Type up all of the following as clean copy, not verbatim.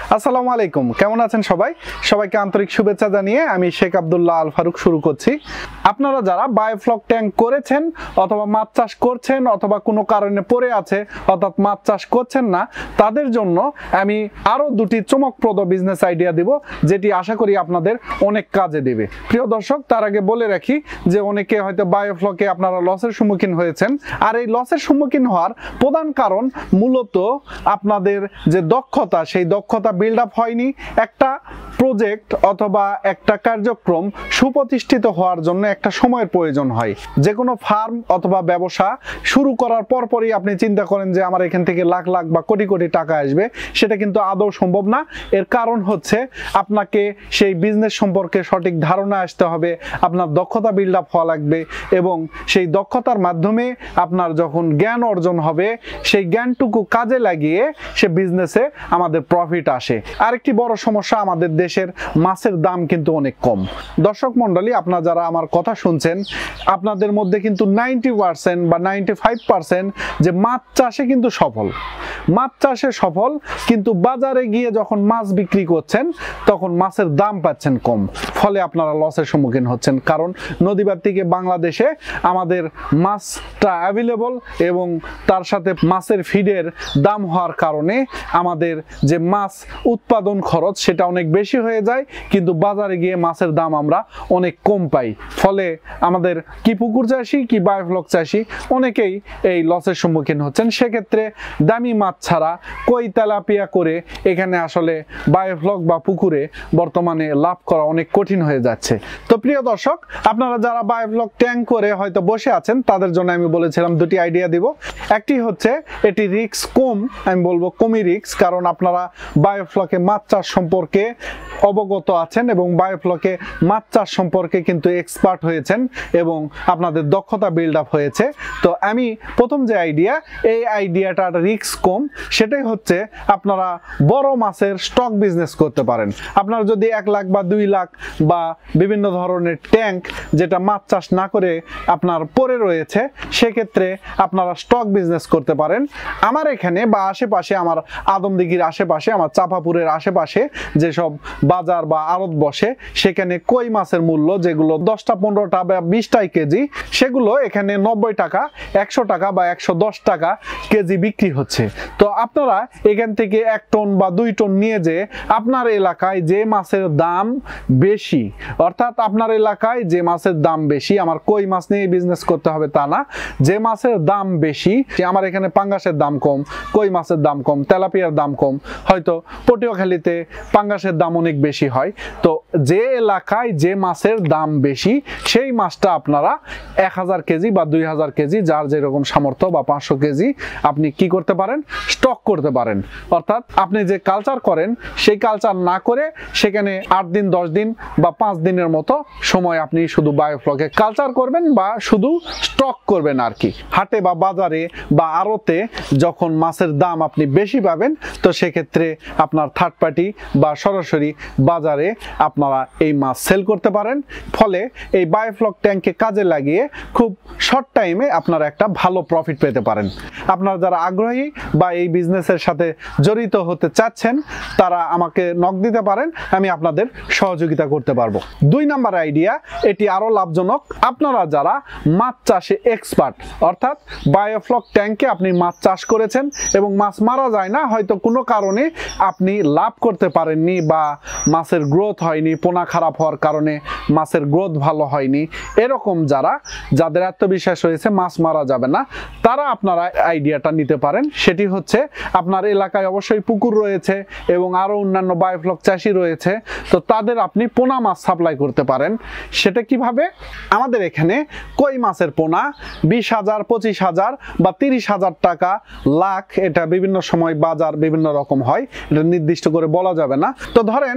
আসসালামু আলাইকুম, কেমন আছেন সবাই? সবাইকে আন্তরিক শুভেচ্ছা জানিয়ে আমি শেখ আব্দুল্লাহ আল ফারুক শুরু করছি। আপনারা যারা বায়োফ্লক ট্যাঙ্ক করেছেন অথবা মাছ চাষ করছেন অথবা কোনো কারণে পড়ে আছে অর্থাৎ মাছ চাষ করছেন না, তাদের জন্য আমি আরও দুটি চমকপ্রদ বিজনেস আইডিয়া দিব, যেটি আশা করি আপনাদের অনেক কাজে দেবে। প্রিয় দর্শক, তার আগে বলে রাখি যে অনেকে হয়তো বায়োফ্লকে আপনারা লসের সম্মুখীন হয়েছেন, আর এই লসের সম্মুখীন হওয়ার প্রধান কারণ মূলত আপনাদের যে দক্ষতা, সেই দক্ষতা বিল্ড আপ হয়নি। একটা প্রজেক্ট অথবা একটা কার্যক্রম সুপ্রতিষ্ঠিত হওয়ার জন্য একটা সময়ের প্রয়োজন হয়। যে কোনো ফার্ম অথবা ব্যবসা শুরু করার পরপরই আপনি চিন্তা করেন যে আমার এখান থেকে লাখ লাখ বা কোটি কোটি টাকা আসবে, সেটা কিন্তু আদৌ সম্ভব না। এর কারণ হচ্ছে আপনাকে সেই বিজনেস সম্পর্কে সঠিক ধারণা আসতে হবে, আপনার দক্ষতা বিল্ড আপ হওয়া লাগবে, এবং সেই দক্ষতার মাধ্যমে আপনার যখন জ্ঞান অর্জন হবে, সেই জ্ঞানটুকু কাজে লাগিয়ে সে বিজনেসে আমাদের প্রফিট আসে। আরেকটি বড় সমস্যা, আমাদের দেশের মাছের দাম কিন্তু অনেক কম। দর্শক মন্ডলী, আপনারা যারা আমার কথা শুনছেন, আপনাদের মধ্যে কিন্তু 90% বা 95% যে মাছ চাষে কিন্তু সফল, মাছ চাষে সফল, কিন্তু বাজারে গিয়ে যখন মাছ বিক্রি করছেন তখন মাছের দাম পাচ্ছেন কম, ফলে আপনারা লসের সম্মুখীন হচ্ছেন। কারণ নদীবাদ থেকে বাংলাদেশে আমাদের মাছটা অ্যাভেলেবল এবং তার সাথে মাছের ফিডের দাম হওয়ার কারণে আমাদের যে মাছ উৎপাদন খরচ সেটা অনেক বেশি হয়ে যায়, কিন্তু বাজারে গিয়ে মাছের দাম আমরা অনেক কম পাই। ফলে আমাদের কি পুকুর চাষি কি বায়োফ্লক চাষি অনেকেই এই লসের সম্মুখীন হচ্ছেন। সেক্ষেত্রে দামি মাছ ছাড়া কই তেলাপিয়া করে এখানে আসলে বায়োফ্লক বা পুকুরে বর্তমানে লাভ করা অনেক কঠিন হয়ে যাচ্ছে। তো প্রিয় দর্শক, আপনারা যারা বায়োফ্লক ট্যাঙ্ক করে হয়তো বসে আছেন, তাদের জন্য আমি বলেছিলাম দুটি আইডিয়া দিব। একটি হচ্ছে এটি রিস্ক কম, আমি বলবো কমই রিস্ক, কারণ আপনারা বায়োফ্লকে মাছ চাষ সম্পর্কে অবগত আছেন এবং বায়োফ্লকে মাছ চাষ সম্পর্কে কিন্তু এক্সপার্ট হয়েছেন এবং আপনাদের দক্ষতা বিল্ড আপ হয়েছে। তো আমি প্রথম যে আইডিয়া, এই আইডিয়াটার রিস্ক কম, সেটাই হচ্ছে আপনারা বড় মাছের স্টক বিজনেস করতে পারেন। আপনারা যদি 1 লাখ বা 2 লাখ বা বিভিন্ন ধরনের ট্যাঙ্ক যেটা মাছ চাষ না করে আপনার পড়ে রয়েছে, সেক্ষেত্রে আপনারা স্টক বিজনেস করতে পারেন। আমার এখানে বা আশেপাশে, আমার আদমদিঘির আশেপাশে, আমার চাপাপুরের আশেপাশে যেসব বাজার বা আড়ত বসে, সেখানে কই মাছের মূল্য যেগুলো 10টা 15টা বা 20টাই কেজি, সেগুলো এখানে 90 টাকা, 100 টাকা বা 110 টাকা কেজি বিক্রি হচ্ছে। তো আপনারা এখান থেকে 1 টন বা 2 টন নিয়ে যে আপনার এলাকায় যে মাছের দাম বেশি, অর্থাৎ আপনার এলাকায় যে মাছের দাম বেশি, আমার কই মাছ নিয়ে বিজনেস করতে হবে তা না, যে মাছের দাম বেশি, আমার এখানে পাঙ্গাসের দাম কম, কই মাছের দাম কম, তেলাপিয়ার দাম কম, হয়তো পটুয়াখালীতে পাঙ্গাসের দাম অনেক বেশি হয়। তো যে এলাকায় যে মাছের দাম বেশি, সেই মাছটা আপনারা 1000 কেজি বা 2000 কেজি, যার যেরকম সামর্থ্য, বা 500 কেজি আপনি কি করতে পারেন, স্টক করতে পারেন। অর্থাৎ আপনি যে কালচার করেন, সেই কালচার না করে সেখানে 8 দিন 10 দিন বা 5 দিনের মতো সময় আপনি শুধু বায়োফ্লকে কালচার করবেন বা শুধু স্টক করবেন আর কি। হাটে বা বাজারে বা আড়তে যখন মাছের দাম আপনি বেশি পাবেন, তো সেক্ষেত্রে আপনার থার্ড পার্টি বা সরাসরি বাজারে আপনারা এই মাছ সেল করতে পারেন। ফলে এই বায়োফ্লক ট্যাঙ্কে কাজে লাগিয়ে খুব শর্ট টাইমে আপনারা একটা ভালো প্রফিট পেতে পারেন। আপনারা যারা আগ্রহী বা এই বিজনেসের সাথে জড়িত হতে চাচ্ছেন, তারা আমাকে নক দিতে পারেন, আমি আপনাদের সহযোগিতা করতে পারবো। 2 নাম্বার আইডিয়া, এটি আরো লাভজনক। আপনারা যারা মাছ চাষে এক্সপার্ট, অর্থাৎ বায়োফ্লক ট্যাঙ্কে আপনি মাছ চাষ করেছেন এবং মাছ মারা যায় না, হয়তো কোনো কারণে আপনি লাভ করতে পারেননি বা মাছের গ্রোথ হয়নি, পোনা খারাপ হওয়ার কারণে মাছের গ্রোথ ভালো হয়নি, এরকম যাদের আত্মবিশ্বাস রয়েছে মাছ মারা যাবে না, তারা আপনারা আইডিয়াটা নিতে পারেন। সেটি হচ্ছে আপনার এলাকায় অবশ্যই পুকুর রয়েছে এবং আরো অন্যান্য বায়োফ্লক চাষি রয়েছে, তো তাদের আপনি পোনা মাছ সাপ্লাই করতে পারেন। সেটা কিভাবে? আমাদের এখানে কই মাছের পোনা 20,000, 25,000 বা 30,000 টাকা, লাখ, এটা বিভিন্ন সময় বাজার বিভিন্ন রকম হয়, এটা নির্দিষ্ট করে বলা যাবে না। তো ধরেন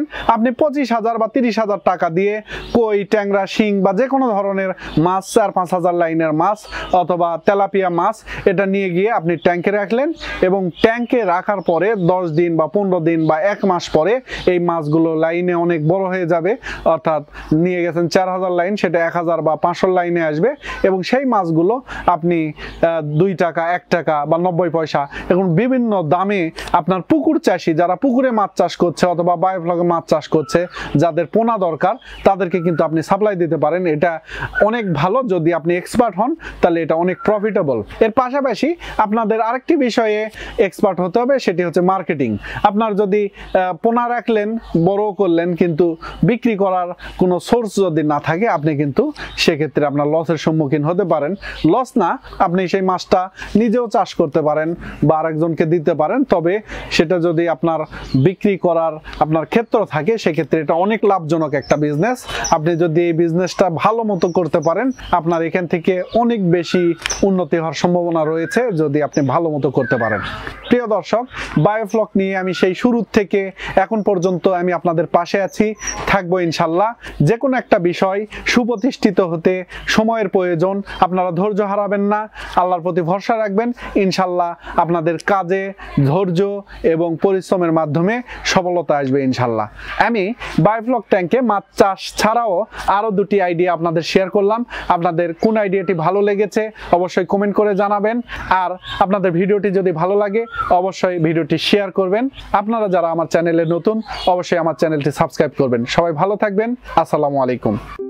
আপনি 25,000 বা 30,000 টাকা দিয়ে কই, ট্যাংরা, শিং বা যে কোনো ধরনের মাছ, 4-5,000 লাইনের মাছ অথবা তেলাপিয়া মাছ এটা নিয়ে গিয়ে আপনি ট্যাঙ্কে রাখলেন এবং ট্যাঙ্কে রাখার পরে 10 দিন বা 15 দিন বা 1 মাস পরে এই মাছগুলো লাইনে অনেক বড় হয়ে যাবে। অর্থাৎ নিয়ে গেছেন 4,000 লাইন, সেটা 1,000 বা 500 লাইনে আসবে এবং সেই মাছগুলো আপনি 2 টাকা, 1 টাকা বা 90 পয়সা এখন বিভিন্ন দামে আপনার পুকুর চাষি যারা পুকুরে মাছ চাষ করছে অথবা বায়োফ্লকে মাছ চাষ করছে, যাদের পোনা দরকার তাদেরকে কিন্তু আপনি সাপ্লাই দিতে পারেন। এটা অনেক ভালো, যদি আপনি এক্সপার্ট হন তাহলে এটা অনেক প্রফিটেবল। এর পাশাপাশি আপনাদের আরেকটি বিষয়ে এক্সপার্ট হতে হবে, সেটি হচ্ছে মার্কেটিং। আপনার যদি পোনা রাখলেন, বড় করলেন, কিন্তু বিক্রি করার কোনো সোর্স যদি না থাকে, আপনি কিন্তু সেক্ষেত্রে আপনার লসের সম্মুখীন হতে পারেন। লস না, আপনি সেই মাছটা নিজেও চাষ করতে পারেন বা আরেকজনকে দিতে পারেন, তবে সেটা যদি আপনার বিক্রি করার আপনার ক্ষেত্র থাকে সেক্ষেত্রে এটা অনেক লাভজনক একটা বিজনেস। আপনি যদি এই বিজনেসটা ভালো মতো করতে পারেন, আপনার এখান থেকে অনেক বেশি উন্নতি হওয়ার সম্ভাবনা রয়েছে যদি আপনি ভালো মতো করতে পারেন। প্রিয় দর্শক, বায়োফ্লক নিয়ে আমি সেই শুরু থেকে এখন পর্যন্ত আমি আপনাদের পাশে আছি, থাকবো ইনশাল্লাহ। যে কোনো একটা বিষয় সুপ্রতিষ্ঠিত হতে সময়ের প্রয়োজন, আপনারা ধৈর্য হারাবেন না, আল্লাহর প্রতি ভরসা রাখবেন, ইনশাল্লাহ আপনাদের কাজে ধৈর্য এবং পরিশ্রমের মাধ্যমে সফলতা আসবে ইনশাল্লাহ। আমি বায়োফ্লক ট্যাঙ্কে মাছ চাষ ছাড়াও আরও 2টি আইডিয়া আপনাদের শেয়ার করলাম। আপনাদের কোন আইডিয়াটি ভালো লেগেছে অবশ্যই কমেন্ট করে জানাবেন, আর আপনাদের ভিডিওটি যদি ভালো লাগে অবশ্যই ভিডিওটি শেয়ার করবেন। আপনারা যারা আমার চ্যানেলে নতুন অবশ্যই আমার চ্যানেলটি সাবস্ক্রাইব করবেন। সবাই ভালো থাকবেন। আসসালামু আলাইকুম।